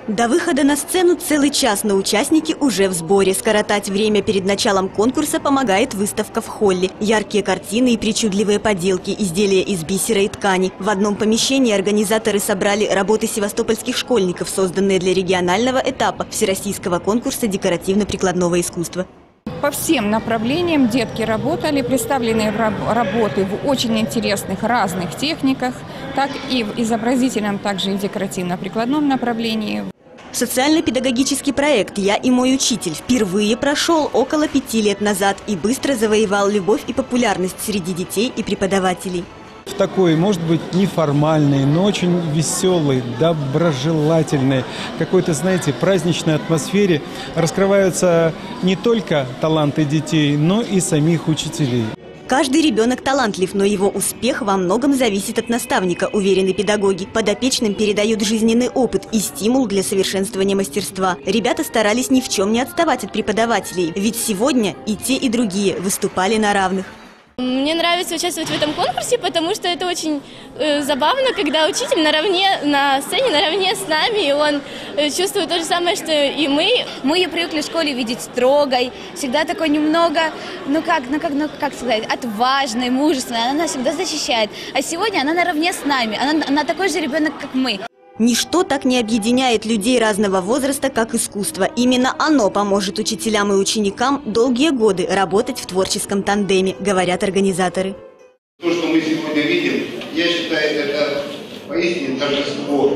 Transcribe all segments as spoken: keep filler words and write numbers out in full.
До выхода на сцену целый час, но участники уже в сборе. Скоротать время перед началом конкурса помогает выставка в холле. Яркие картины и причудливые поделки, изделия из бисера и ткани. В одном помещении организаторы собрали работы севастопольских школьников, созданные для регионального этапа Всероссийского конкурса декоративно-прикладного искусства. По всем направлениям детки работали, представлены работы в очень интересных разных техниках, так и в изобразительном, также и в декоративно-прикладном направлении. Социально-педагогический проект «Я и мой учитель» впервые прошел около пяти лет назад и быстро завоевал любовь и популярность среди детей и преподавателей. В такой, может быть, неформальной, но очень веселой, доброжелательной, какой-то, знаете, праздничной атмосфере раскрываются не только таланты детей, но и самих учителей. Каждый ребенок талантлив, но его успех во многом зависит от наставника, уверены педагоги. Подопечным передают жизненный опыт и стимул для совершенствования мастерства. Ребята старались ни в чем не отставать от преподавателей, ведь сегодня и те, и другие выступали на равных. Мне нравится участвовать в этом конкурсе, потому что это очень э, забавно, когда учитель наравне, на сцене наравне с нами, и он э, чувствует то же самое, что и мы. Мы ее привыкли в школе видеть строгой, всегда такой немного, ну как, ну как, ну как сказать, отважной, мужественной, она нас всегда защищает. А сегодня она наравне с нами, она, она такой же ребенок, как мы. Ничто так не объединяет людей разного возраста, как искусство. Именно оно поможет учителям и ученикам долгие годы работать в творческом тандеме, говорят организаторы. То, что мы сегодня видим, я считаю, это поистине торжество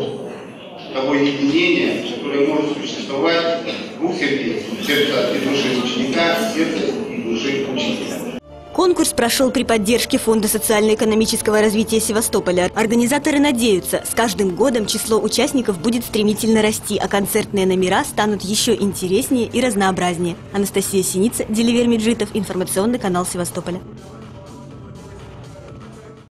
того единения, которое может существовать в двух сердец, сердца и души ученика, сердца и души учителя. Конкурс прошел при поддержке Фонда социально-экономического развития Севастополя. Организаторы надеются, с каждым годом число участников будет стремительно расти, а концертные номера станут еще интереснее и разнообразнее. Анастасия Синица, Деливер Меджитов, информационный канал Севастополя.